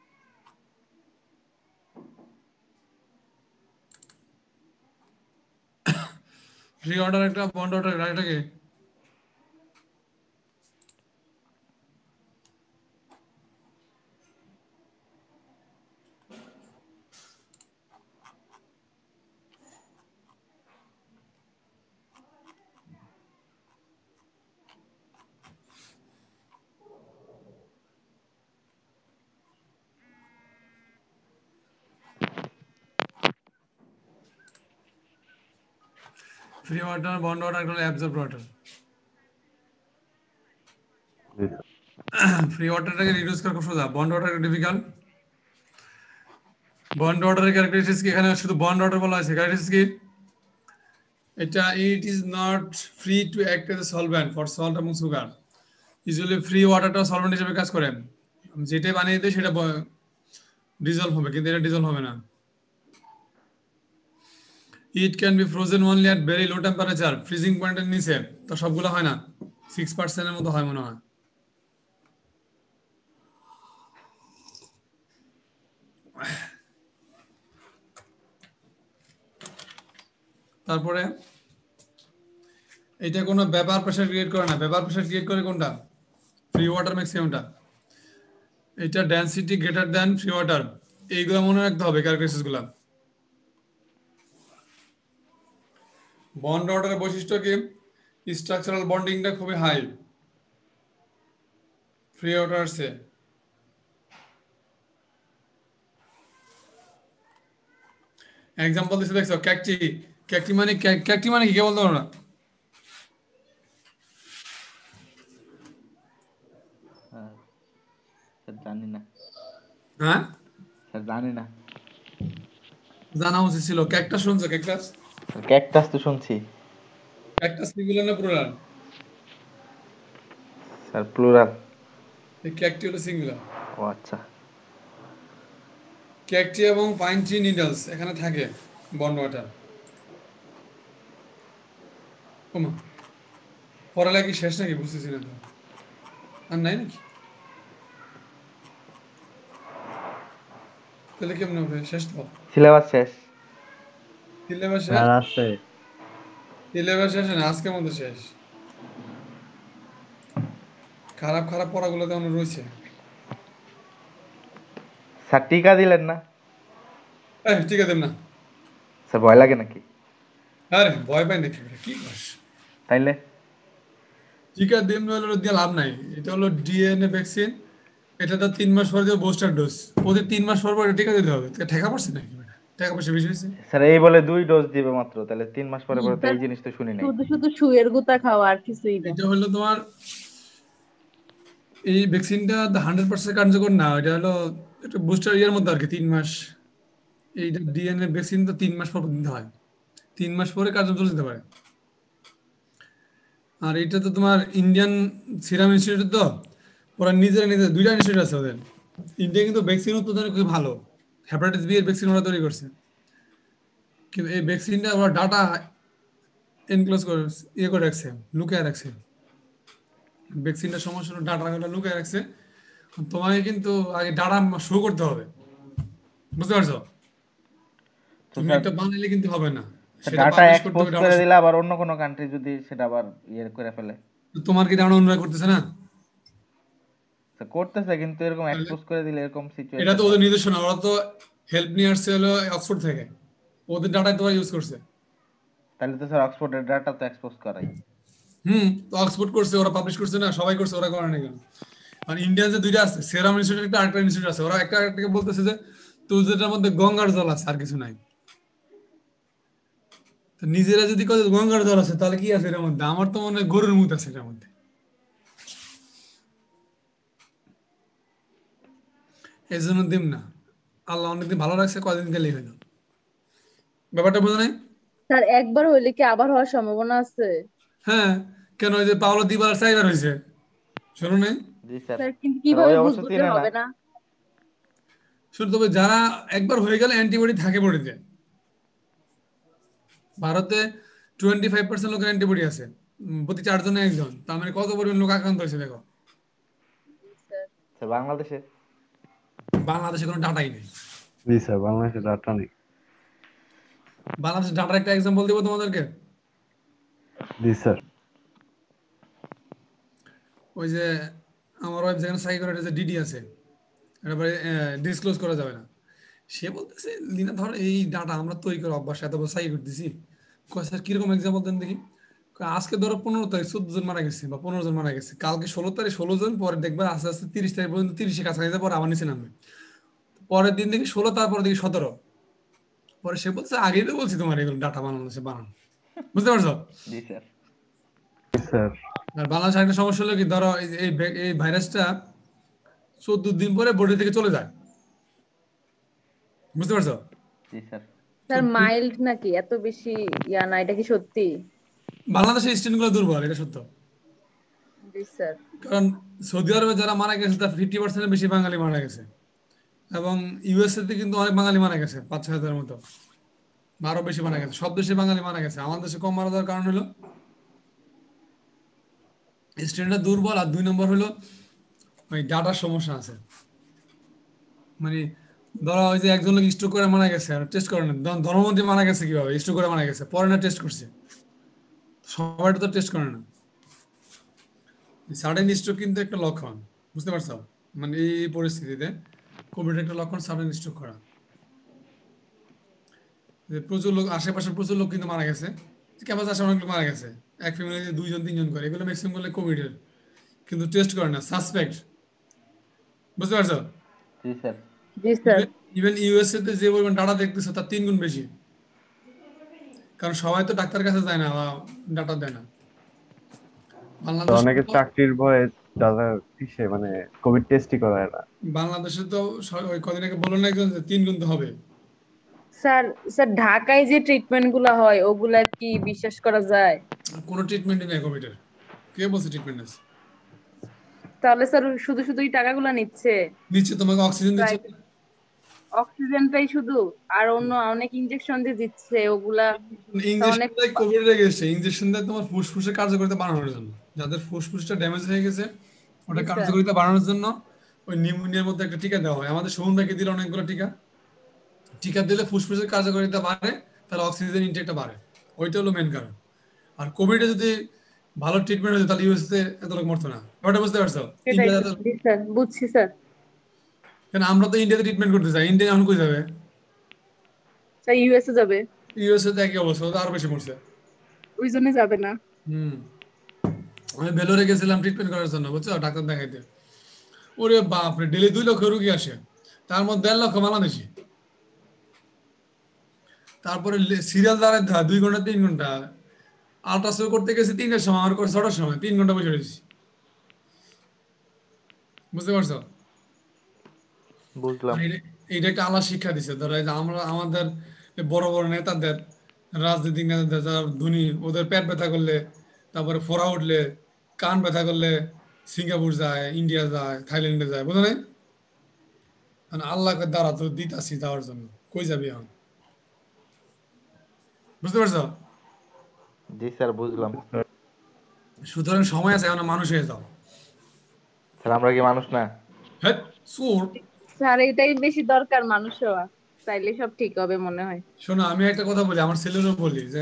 ফ্রি ওয়াটার একটা, বন্ড ওয়াটার একটা, কি? ফ্রি ওয়াটার, বন্ড ওয়াটার, এগুলো অ্যাবজর্ব ওয়াটার। জি স্যার। ফ্রি ওয়াটারটাকে রিডিউস করা খুব সোজা, বন্ড ওয়াটার ডিফিকাল্ট। বন্ড ওয়াটারের ক্যারেক্টারিস্টিক্স কি? এখানে শুধু বন্ড ওয়াটার বলা আছে, ক্যারেক্টারিস্টিক্স কি? এটা it is not free to act as a solvent for salt এবং সুগার। ইউজুয়ালি ফ্রি ওয়াটারটা সলভেন্ট হিসেবে কাজ করে। যেটাই বানিয়ে দেয় সেটা ডিজলভ হবে, কিন্তু এটা ডিজলভ হবে না। It can be frozen only at very low temperature, freezing পয়েন্টের নিচে। তো সবগুলো হয় না, 6%-এর মতো হয় মনে হয়। তারপরে এটা কোনো ব্যাপার প্রেশার ক্রিয়েট করে না। ব্যাপার প্রেশার ক্রিয়েট করে কোনটা? ফ্রি ওয়াটার ম্যাক্সিমামটা। এটা density greater than free water. এইগুলো মনে রাখতে হবে, ক্যারেক্টারিস্টিক্সগুলো। বন্ড ওয়াটারের বৈশিষ্ট্য কি? স্ট্রাকচারাল বন্ডিংটা খুবই হাই ফ্রি ওয়াটার সে। এক্সাম্পল দিচ্ছে দেখছো, ক্যাকটি। ক্যাকটি মানে কি, কে বলতে পারো না? হ্যাঁ স্যার জানি না। হ্যাঁ, স্যার জানি না। জানা উচিত ছিল। ক্যাকটাস শুনছো? ক্যাকটাস, স্যার ক্যাকটাস তো শুনছি। ক্যাকটাস সিঙ্গুলার না প্লুরাল? Sir plural. এই ক্যাকটি হলো সিঙ্গুলার। ও আচ্ছা। ক্যাকটি এবং পাইন ট্রি নিডলস এখানে থাকে বন্ড ওয়াটার। ওমা, পড়ালেখা কি শেষ নাকি? বুঝতেছি না তো। আর নাই নাকি? তাহলে কেমন হবে? শেষ তো। সিলেবাস শেষ। সিলেবাস শেষ? স্যার আছে। সিলেবাস শেষ না, আজকের মধ্যে শেষ। খারাপ খারাপ পড়াগুলো তেমন রয়েছে। স্যার টিকা দিলেন না? ঠিক আছে না। স্যার ভয় লাগে নাকি? আরে ভয় পাই নাকি? কি কস? তাইলে? টিকা দিম হলো দিয়ে লাভ নাই। এটা হলো ডিএনএ ভ্যাকসিন। এটা তো 3 মাস পর দিয়ে বুস্টার ডোজ। প্রতি 3 মাস পর পর এটা টিকা দিতে হবে। ঠেকা পড়ছে নাকি? টাকা পয়সা বেশি হয়েছে। স্যার এই বলে 2 ডোজ দিবে মাত্র, তাহলে 3 মাস পরে পরে তো স্যার এই জিনিস তো শুনি নাই। শুধু শুধু শুয়ের গুতা খাওয়া, আর কিছুই না। এটা হলো তোমার, এই ভ্যাকসিনটা 100% কার্যকর না। এটা হলো একটা বুস্টার ইয়ার মধ্যে আর কি, 3 মাস। এইটা ডিএনএ ভ্যাকসিন তো 3 মাস পর পর দিতে হয়। 3 মাস পরে কার্যকর দিতে পারে। আর এটা তো তোমার ইন্ডিয়ান সিরাম ইনস্টিটিউট তো, ওরা নিজেরা নিজের দুইটা ইনস্টিটিউট আছে ওদের। ইন্ডিয়া কিন্তু ভ্যাকসিন উৎপাদনে খুব ভালো। হেপাটাইটিস বি এর ভ্যাকসিন ওরা তৈরি করছে। কিন্তু এই ভ্যাকসিনটা ওরা ডাটা এনক্লোজ করে ইয়ে করে রাখছে, লুকিয়ে রাখছে। ভ্যাকসিনটার সমস্যা হলো ডাটাগুলো লুকিয়ে রাখছে। তোমাকে কিন্তু আগে ডাটা শো করতে হবে, বুঝতে পারছো? তো তুমি স্যার, একটা বানাইলে কিন্তু হবে না, সেটা ডাটা পাবলিশ করতে এক্সপোজ হবে ডাটা। করে দিলে আবার অন্য কোনো কান্ট্রি যদি সেটা আবার ইয়ে করে ফেলে? তোমার কি ধারণা অন্যরা করতেছে না? স্যার করতেছে, কিন্তু এরকম তাহলে এক্সপোজ করে দিলে এরকম এটা তো সিচুয়েশনে। ওদের নিজস্ব না, ওরা তো হেল্প নিয়ে আসছে হলো অক্সফোর্ড থেকে। ওদের ডাটা তো ইউজ করছে। তাহলে তো স্যার অক্সফোর্ডের ডাটা তো এক্সপোজ করাই। তো অক্সফোর্ড করছে, ওরা পাবলিশ করছে না, সবাই করছে, ওরা করে না কেন? আর ইন্ডিয়া যে দুইটা আছে, সেরাম ইনস্টিটিউট একটা, আরেকটা ইনস্টিটিউট আছে, ওরা একটা আরেকটাকে বলতেছে যে তোদের মধ্যে গঙ্গার জল আছে আর কিছু নাই। তো নিজেরা যদি কয় গঙ্গার জল আছে, তাহলে কি আছে এর মধ্যে? আমার তো মনে হয় গরুর মুত আছে এটার মধ্যে। এই জন্য দিম না। আল্লাহ অনেকদিন ভালো রাখছে, কদিন গেলেই হইল। ব্যাপারটা বোঝো নাই? স্যার একবার হইলে কি আবার হওয়ার সম্ভাবনা আছে? হ্যাঁ, কেন? ওই যে পাওলো দিবার 4বার হয়েছে, শোনো নাই? জি স্যার। স্যার কিন্তু স্যার ওই কিভাবে অবশ্য বুঝবো যে চিনে না। হবে না? শুধু তবে যারা একবার হয়ে গেলে অ্যান্টিবডি থাকে বডিতে। ভারতে 25% লোকের অ্যান্টিবডি আছে, প্রতি 4 জনে 1 জন। তার মানে কত পরিমাণ লোক আক্রান্ত হয়েছে দেখো। স্যার স্যার বাংলাদেশে বাংলাদেশে কোনো ডাটাই নেই। জি স্যার, বাংলাদেশে ডাটা নেই। বাংলাদেশের ডাটার একটা এক্সাম্পল দিব তোমাদেরকে। জি স্যার। ওই যে আমার ওয়াইফ যেখানে সাই করে, যে ডিডি আছে, এটা ডিসক্লোজ করা যাবে না। সে বলতেছে লিনা ধর এই ডাটা আমরা তৈরি করে অভ্যাস, এত বছর সাই করতেছি। কয় স্যার কিরকম এক্সাম্পল দেন দেখি? কয় আজকে ধরো 15 তারিখ 14 জন মারা গেছে বা 15 জন মারা গেছে, কালকে 16 তারিখ 16 জন, পরে দেখবে আস্তে আস্তে 30 তারিখ পর্যন্ত 30-এর কাছাকাছি, পরে আবার নিচে নামবে। পরের দিন দেখি 16, তারপর দেখি 17। পরে সে বলছে আগেই তো বলছি তোমার এগুলো ডাটা বাংলাদেশে বানানো। বুঝতে পারছো? জি স্যার। জি স্যার। আর বাংলাদেশে একটা সমস্যা হলো কি, ধরো এই ভাইরাসটা 14 দিন পরে বডি থেকে চলে যায়। বুঝতে পারছো? জি স্যার। স্যার মাইল্ড নাকি এত বেশি ইয়া না, এটা কি সত্যি? বাংলাদেশের স্ট্রেন গুলো দুর্বল, এটা সত্য। জি স্যার। কারণ সৌদি আরবে যারা মারা গেছে তার 50% বেশি বাঙালি মারা গেছে, এবং ইউএসএ তে কিন্তু অনেক বাঙালি মারা গেছে, 5-6 হাজারের মতো, বা আরো বেশি মারা গেছে। সব দেশে বাঙালি মারা গেছে, আমাদের দেশে কম মারা যাওয়ার কারণ হলো স্ট্রেনটা দুর্বল, আর 2 নম্বর হলো ওই ডাটার সমস্যা আছে। মানে ধরো ওই যে একজন লোক স্ট্রোক করে মারা গেছে, আর টেস্ট করে না। ধর্মমন্ত্রী মারা গেছে কিভাবে? স্ট্রোক করে মারা গেছে, পরে না টেস্ট করছে। সবাই তো টেস্ট করে না। সাডেন স্ট্রোক কিন্তু একটা লক্ষণ, বুঝতে পারছো? মানে এই পরিস্থিতিতে কোভিড একটা লক্ষণ, সাডেন স্ট্রোক করা। যে প্রচুর লোক, আশেপাশে প্রচুর লোক কিন্তু মারা গেছে, ক্যাম্পাস আসে অনেক লোক মারা গেছে, এক ফ্যামিলিতে 2 জন 3 জন করে, এগুলো ম্যাক্সিমাম করলে কোভিডের, কিন্তু টেস্ট করে না, সাসপেক্ট। বুঝতে পারছো? জি স্যার। জি স্যার। ইভেন ইউএসএ তে যে পরিমাণ ডাটা দেখতেছো তার 3 গুণ বেশি। কারণ সবাই তো ডাক্তার কাছে যায় না বা ডাটা দেয় না। বাংলাদেশ অনেকে চাকরির ভয়ে যারা মানে কোভিড টেস্টই করায় না। বাংলাদেশে তো ওই কদিন আগে বললো না একজন যে 3 গুণ তো হবে। স্যার স্যার ঢাকায় যে ট্রিটমেন্ট গুলা হয় ওগুলা কি বিশ্বাস করা যায়? কোনো ট্রিটমেন্টই নেই কোভিডের। কে বলছে ট্রিটমেন্ট আছে? তাহলে স্যার শুধু শুধুই টাকাগুলা নিচ্ছে? দিচ্ছে, তোমাকে অক্সিজেন দিচ্ছে। প্রাইভেট অক্সিজেনটাই শুধু, আর অন্য অনেক ইনজেকশন দিয়ে দিচ্ছে ওগুলা তো ইঞ্জেকশন অনেক। দেয় কোভিড এ গেছে, ইঞ্জেকশন দেয় তোমার ফুসফুসের কার্যকারিতা বাড়ানোর জন্য। যাদের ফুসফুসটা ড্যামেজ হয়ে গেছে, ওটা জি স্যার। কার্যকারিতা বাড়ানোর জন্য ওই নিউমোনিয়ার মধ্যে একটা টিকা দেওয়া হয়। আমাদের সোহম ভাইকে দিলে অনেকগুলো টিকা। টিকা দিলে ফুসফুসের কার্যকারিতা বাড়ে, তাহলে অক্সিজেন ইনটেকটা বাড়ে। ওইটা হলো মেন কারণ। আর কোভিডে যদি ভালো ট্রিটমেন্ট হতো তাহলে ইউএসএ এত লোক মরতো না। ওটা বুঝতে পারছো? সেটাই তো। ইন্ডিয়া, জি স্যার, বুঝছি স্যার। কেন আমরা তো ইন্ডিয়াতে ট্রিটমেন্ট করতে চাই, ইন্ডিয়া এখন কই যাবে? স্যার ইউএসএ যাবে। ইউএসএ তে একই অবস্থা, ওদের আরো বেশি মরছে। ওই জন্য যাবে না। হুম। আমি ভেলোরে গেছিলাম ট্রিটমেন্ট করার জন্য, বুঝছো, ডাক্তার দেখাইতে। ওরে বাপরে, ডেলি 2 লক্ষ রুগী আসে, তার মধ্যে 1.5 লক্ষ বাংলাদেশি। তারপরে সিরিয়াল দাঁড়ায় 2 ঘন্টা 3 ঘন্টা। আল্ট্রাসাউন্ড করতে গেছি 3টার সময়, আমার করে 6টার সময়, 3 ঘন্টা বসে রয়েছি। বুঝতে পারছো? বুঝলাম। আর এটা একটা আলাদা শিক্ষা দিচ্ছে। ধরো এই যে আমরা আমাদের বড় বড় নেতাদের, রাজনৈতিক নেতাদের যারা ধনী, ওদের পেট ব্যথা করলে, তারপরে ফোড়া উঠলে, কান ব্যথা করলে সিঙ্গাপুর যায়, ইন্ডিয়া যায়, থাইল্যান্ডে যায়, বুঝো নাই? মানে আল্লাহকে দ্বারা তো দিতাছি যাওয়ার জন্য, কই যাবি এখন? বুঝতে পারছো? জি স্যার বুঝলাম। সুতরাং সময় আছে, এখন মানুষ হয়ে যাও। স্যার আমরা কি মানুষ না? হ্যাঁ, সুর। স্যার এটাই বেশি দরকার, মানুষ হওয়া, তাইলে সব ঠিক হবে মনে হয়। শোনো, আমি একটা কথা বলি, আমার ছেলেরও বলি যে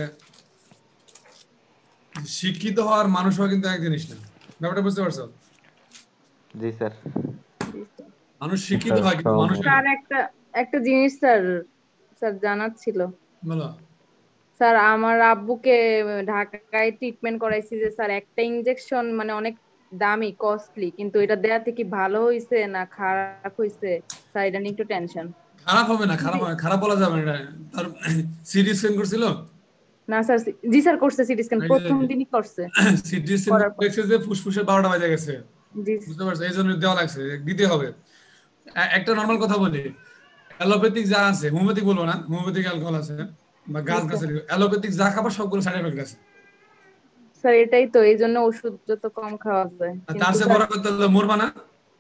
শিক্ষিত হওয়া আর মানুষ হওয়া কিন্তু এক জিনিস না। ব্যাপারটা বুঝতে পারছো? জি স্যার। জি স্যার। মানুষ শিক্ষিত স্যার হয় কিন্তু মানুষ সহমত। হয় না। স্যার একটা একটা জিনিস স্যার, স্যার জানার ছিল। বলো। স্যার আমার আব্বুকে ঢাকায় ট্রিটমেন্ট করাইছি যে স্যার একটা ইনজেকশন মানে অনেক দামি কস্টলি, কিন্তু এটা দেয়াতে কি ভালো হইছে না খারাপ হইছে স্যার এটা নিয়ে একটু টেনশন। খারাপ হবে না, খারাপ হবে, খারাপ বলা যাবে না এটা। তার সিটি স্ক্যান করছিল? না স্যার, জি স্যার করছে সিটি স্ক্যান, প্রথম দিনই করছে। সিটি স্ক্যান করার পর দেখছে যে ফুসফুসে 12টা বাজে গেছে, জি বুঝতে পারছো? এই জন্য দেওয়া লাগছে, দিতে হবে। একটা নর্মাল কথা বলি, অ্যালোপ্যাথিক যা আছে, হোমিওপ্যাথিক বলবো না, হোমিওপ্যাথিক অ্যালকোহল আছে বা জি গাছ স্যার। গাছের, অ্যালোপ্যাথিক যা খাবার সবগুলো সাইড এফেক্ট আছে। স্যার এটাই তো, এই জন্য ওষুধ যত কম খাওয়া যায়, আর তার কিন্তু চেয়ে স্যার বড় কথা হলো মরবা না।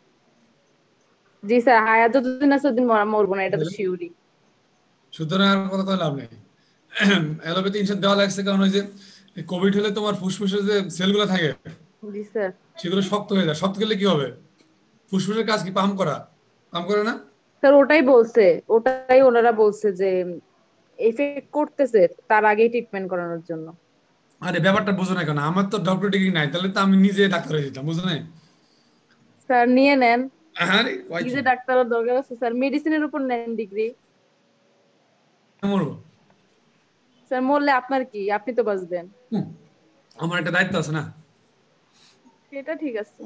জি স্যার হায়াত যতদিন আছে ততদিন মরবো না, এটা তো শিওরই। সুতরাং আর কথা কয়ে লাভ নেই। অ্যালোপ্যাথি ইনজেকশন দেওয়া লাগছে কারণ ওই যে কোভিড হলে তোমার ফুসফুসের যে সেলগুলো থাকে জি স্যার। সেগুলো শক্ত হয়ে যায়, শক্ত গেলে কি হবে? ফুসফুসের কাজ কি পাম্প করা, পাম্প করে না? স্যার ওটাই বলছে, ওটাই ওনারা বলছে যে এফেক্ট করতেছে, তার আগেই ট্রিটমেন্ট করানোর জন্য। আরে ব্যাপারটা বুঝো না কেন? আমার তো ডক্টর ডিগ্রি নাই, তাহলে তো আমি নিজে ডাক্তার হয়ে যেতাম, বুঝো না? স্যার নিয়ে নেন, আরে কয় কি নিজে ডাক্তারের দরকার আছে স্যার, মেডিসিনের উপর নেন ডিগ্রি। মরবো? স্যার মরলে আপনার কি, আপনি তো বাঁচবেন। হুম, আমার একটা দায়িত্ব আছে না? সেটা ঠিক আছে।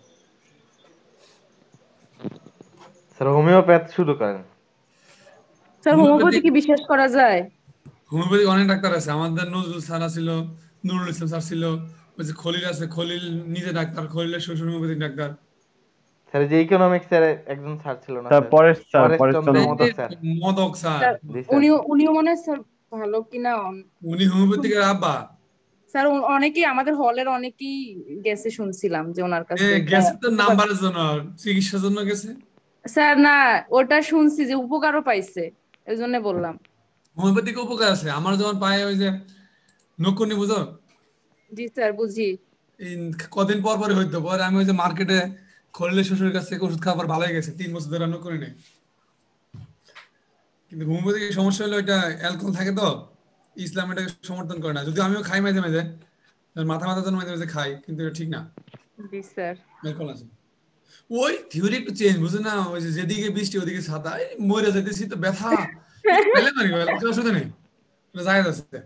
স্যার হোমিওপ্যাথ শুরু করেন। স্যার হোমিওপ্যাথি হোমিওপ্যাথিক, কি বিশ্বাস করা যায়? হোমিওপ্যাথিক অনেক ডাক্তার আছে, আমাদের নজরুল স্যার ছিল, নুরুল ইসলাম স্যার ছিল, ওই যে খলিল আছে, খলিল নিজে ডাক্তার, খলিলের শ্বশুর হোমিওপ্যাথিক ডাক্তার। স্যার যে ইকোনমিক্স এর একজন স্যার ছিল না sir sir, Paresh sir, Paresh Paresh Chandra Chandra এই Modak sir? Modak sir, sir জি স্যার। উনিও মনে হয় স্যার ভালো কিনা উনি হোমিওপ্যাথিকের আব্বা। স্যার অনেকেই আমাদের হলের অনেকেই গেছে, শুনছিলাম যে ওনার কাছে গেছে তো উপকার। নাম্বারের জন্য, চিকিৎসার জন্য গেছে। স্যার না, ওটা শুনছি যে উপকারও পাইছে, এই জন্য বললাম। হোমিওপ্যাথিক উপকার আছে, আমার যখন পায়ে ওই যে নকুনি, বুঝো? জি স্যার বুঝি। এই কদিন পর পরে হইতো, পরে আমি ওই যে মার্কেটে খলিলের শ্বশুরের কাছ থেকে ওষুধ খাবার ভালো হয়ে গেছে, 3 বছর ধরে নকুনি নেই। কিন্তু হোমিওপ্যাথিক সমস্যা হলো এটা অ্যালকোহল থাকে তো, ইসলাম এটাকে সমর্থন করে না, যদিও আমিও খাই মাঝে মাঝে, মাথা মাথার জন্য মাঝে মাঝে খাই, কিন্তু এটা ঠিক না, জি স্যার। অ্যালকোহল আছে। ওই থিওরি একটু চেঞ্জ, বুঝে না? ওই যে যেদিকে বৃষ্টি ওদিকে ছাতা, এই মরে যাইতেছি তো ব্যথা, একটু পেলে মারি, কোনো অসুবিধা নেই, এটা জায়েজ আছে।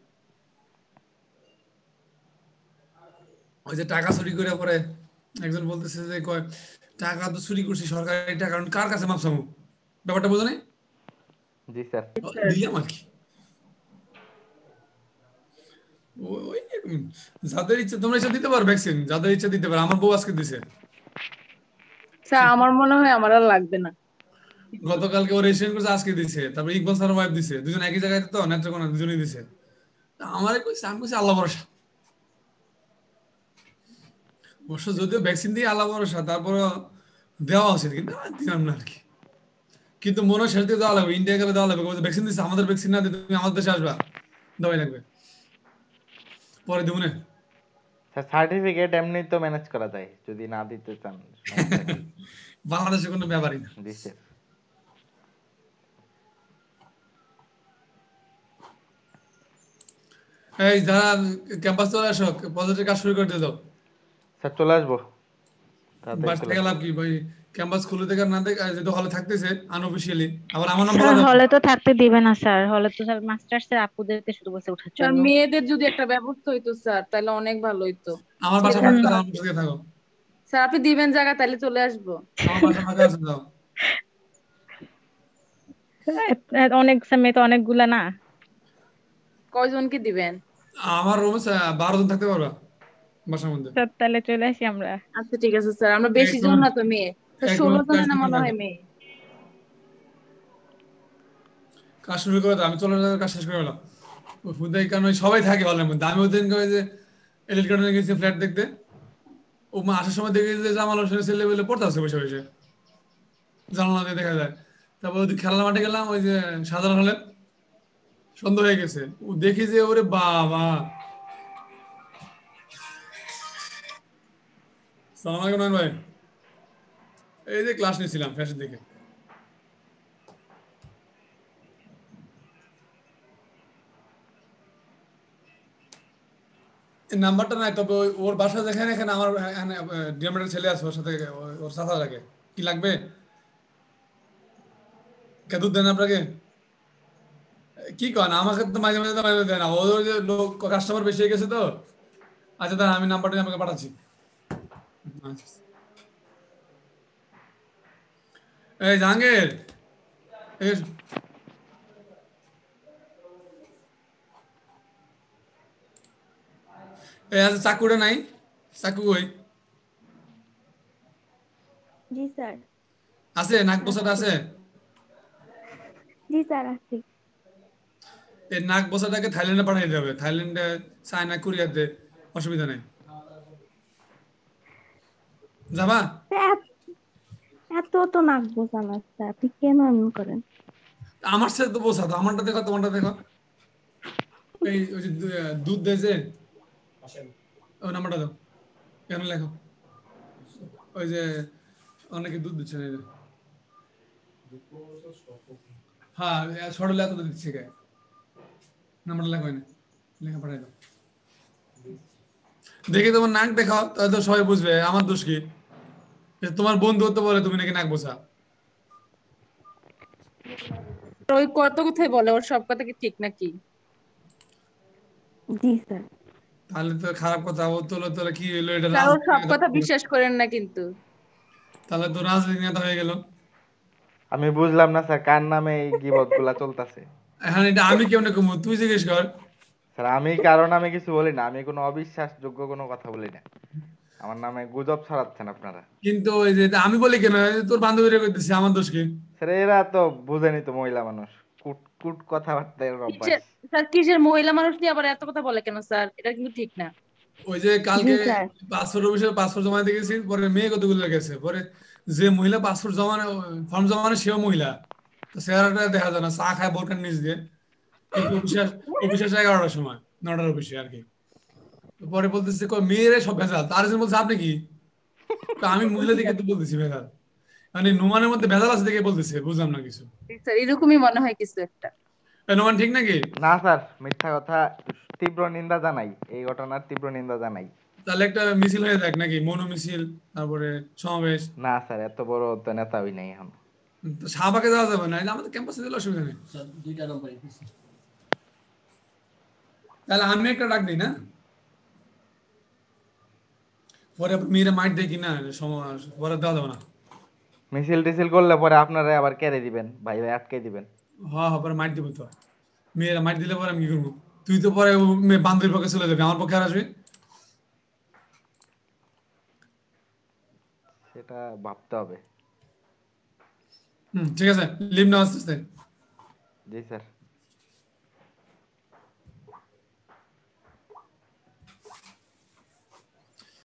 ওই যে টাকা চুরি করে পরে একজন বলতেছে যে কয় টাকা তো চুরি করছি, সরকারি টাকা, কারণ কার কাছে মাপ চাবো? ব্যাপারটা বোঝো নাই? জি স্যার। স্যার দিলাম আর কি। ওই যাদের ইচ্ছা, তোমরা ইচ্ছা দিতে পারো ভ্যাকসিন, যাদের ইচ্ছা দিতে পারো, আমার বউ আজকে দিছে। স্যার আমার মনে হয় আমার আর লাগবে না। গতকালকে ও রেজিস্ট্রেশন করছে, আজকে দিছে। তারপর ইকবাল স্যার ওয়াইফ দিছে, দুজন একই জায়গায় তো, নেত্রকোনা, দুজনেই দিছে। তা আমারে কইছে, আমি কইছি আল্লাহ ভরসা। অবশ্য যদিও ভ্যাকসিন দিয়ে আল্লাহ ভরসা, তারপর দেওয়া উচিত, কিন্তু আমি দিলাম না আর কি। কিন্তু মনে হয় শেষ দিয়ে দেওয়া লাগবে, ইন্ডিয়া গেলে দেওয়া লাগবে, ভ্যাকসিন দিচ্ছে, আমাদের ভ্যাকসিন না দিয়ে তুমি আমাদের দেশে আসবা, দেওয়াই লাগবে, পরে দেবো না। স্যার সার্টিফিকেট এমনি তো ম্যানেজ করা যায়, যদি না দিতে চান সমস্যা কি? বাংলাদেশে কোনো ব্যাপারই না। জি স্যার। এই যারা ক্যাম্পাস চলে আসো, প্রজেক্টের কাজ শুরু করে দিয়ে দাও। স্যার চলে আসবো, তাড়াতাড়ি বাস চলে থেকে আসবো। লাভ কি ভাই? ক্যাম্পাস খুলে থেকে আর না দেখে, যেহেতু হলে থাকতেছে আনঅফিসিয়ালি, আবার আমার নাম স্যার বলা যাবে না। হলে তো থাকতে দিবে না স্যার, হলে তো স্যার মাস্টার্স এর আপুদেরকে শুধু বসে ওঠার স্যার জন্য। মেয়েদের যদি একটা ব্যবস্থা হইতো স্যার তাহলে অনেক ভালো হইতো। আমার বাসা ছেলেদের ফাঁকা তো আছে, আর- আমার বাসা থাকো। স্যার আপনি দিবেন জায়গা, তাহলে চলে আসবো। আমার বাসা ফাঁকা আছে, যাও। অনেক স্যার, মেয়ে তো অনেকগুলা না। কয়জনকে দিবেন? আমার রুমে 12 জন থাকতে পারবা বাসার মধ্যে। স্যার তাহলে চলে আসি আমরা। আচ্ছা ঠিক আছে স্যার, আমরা এক বেশি জন রুমে, না তো মেয়ে, স্যার এক রুমে 16 জনের 40 না জন মনে থাকবে। হয় মেয়ে। কাজ শুরু করে দাও, আমি চলে যাওয়ার কাজ শেষ করে এলাম। ওই হুদাই, কারণ ওই সবাই থাকে হলের মধ্যে। আমি ওদিন ওই যে এলিট গার্ডেনে গেছি ফ্ল্যাট দেখতে, ও মা আসার সময় দেখে যে জামাল হোসেনের ছেলে বলে পড়তে আছে বসে বসে, জানালা দিয়ে দেখা যায়। তারপর ওই খেলার মাঠে গেলাম, ওই যে সাধারণ হলে, সন্ধ্যা হয়ে গেছে, ও দেখি যে ওরে বাবা। সালাম আলাইকুম নয়ন ভাই, এই যে ক্লাস নিয়েছিলাম ফ্যাশন দিকে। এই নাম্বারটা নাই, তবে ওর বাসা যেখানে, এখানে আমার এখানে ডিএমএর ছেলে আছে, ওর সাথে ওর সাথে লাগে। কি লাগবে? কে দুধ দেন আপনাকে? কি কন আমাকে তো মাঝে মাঝে তো মাঝে দেয় না ওদের যে লোক কাস্টমার বেশি হয়ে গেছে তো আচ্ছা দাঁড়া আমি নাম্বারটা আমাকে পাঠাচ্ছি আচ্ছা। এই জাহাঙ্গীর এই এই আচ্ছা চাকুটা নাই চাকু কই জি স্যার। আছে নাক বসাটা আছে জি স্যার আছি। এই নাক বসাটাকে থাইল্যান্ডে পাঠিয়ে দিতে হবে থাইল্যান্ডে চায়না কোরিয়াতে অসুবিধা নেই যাবা এত এত তো নাক বোঝা না স্যার, আপনি কেন এমন করেন? আমার সাথে তো বসা তো আমারটা দেখো তোমারটা দেখো এই ওই যে দুধ দেয় যে ওই নাম্বারটা দাও কেন লেখো ওই যে অনেকে দুধ দিচ্ছে না এই যে। হ্যাঁ ছোট লেখা তো দিচ্ছে কে নাম্বারটা লেখো না লেখা পাঠাই দাও দেখে তোমার নাক দেখাও তাহলে তো সবাই বুঝবে আমার দোষ কি যে তোমার বন্ধু তো বলে তুমি নাকি নাক বসা ওই কত কথাই বলে ওর সব কথা কি ঠিক নাকি? জি স্যার। তাহলে তো খারাপ কথা ও তোলে তোলে কি হইলো এটা স্যার ওর সব কথা বিশ্বাস করেন না কিন্তু। তাহলে তো রাজনীতি নেতা হয়ে গেল আমি বুঝলাম না স্যার কার নামে এই গিবত গুলা চলতেছে। এখন এটা আমি কেমনে কমু তুই জিজ্ঞেস কর স্যার আমি কারণ আমি কিছু বলি না, আমি কোনো অবিশ্বাসযোগ্য কোনো কথা বলি না, আমার নামে গুজব ছড়াচ্ছেন আপনারা। কিন্তু ওই যে আমি বলি কেন এই তোর বান্ধবীরা করতেছে আমার দোষ কি স্যার এরা তো বুঝেনি তো মহিলা মানুষ, কুট কুট কথাবার্তা এর অভ্যাস। কিসের স্যার কিসের মহিলা মানুষ নিয়ে আবার এত কথা বলে কেন স্যার? এটা কিন্তু ঠিক না। ওই যে জি কালকে স্যার। পাসপোর্ট অফিসে পাসপোর্ট জমা দিতে গেছি পরে মেয়ে কতগুলো গেছে পরে যে মহিলা পাসপোর্ট জমানো ফর্ম জমানো সেও মহিলা তো চেহারাটা দেখা যায় না চা খায় বোরকার নিচ দিয়ে কিন্তু অফিসে আসে 11টার সময় 9টার অফিসে আর কি তো পরে বলতেছে মেয়েরাই সব ভেজাল তার জন্য বলছে আপনি কি আমি মহিলা দিকে তো বলতেছি ভেজাল মানে নোমানের মধ্যে ভেজাল আছে দেখে বলতেছে বুঝলাম না কিছু স্যার এরকমই মনে হয় কিছু একটা। নোমান ঠিক নাকি না স্যার মিথ্যা কথা, তীব্র নিন্দা জানাই, এই ঘটনার তীব্র নিন্দা জানাই। তাহলে একটা মিছিল হয়ে যাক নাকি মৌন মিছিল তারপরে সমাবেশ না স্যার এত বড় তো নেতা হই নাই এখন। তো শাহবাগে যাওয়া যাবে না এই যে আমাদের ক্যাম্পাসে দিলে অসুবিধা নেই স্যার দুইটা নাম্বারই দিছি তাহলে আমি একটা ডাক দিই না পরে মেয়েরা মাইট দেয় কিনা পরে দেওয়া যাবে না মিছিল টিছিল করলে পরে আপনারা আবার কেড়ে দিবেন, ভাই ভাই আটকে দিবেন। হ্যাঁ হ্যাঁ পরে মাইট দিব তো মেয়েরা মাইট দিলে পরে আমি কি করবো তুই তো পরে বান্ধবীর পক্ষে চলে যাবি আমার পক্ষে আর আসবি সেটা ভাবতে হবে। ঠিক আছে লিভ নাও আস্তে আস্তে জি স্যার।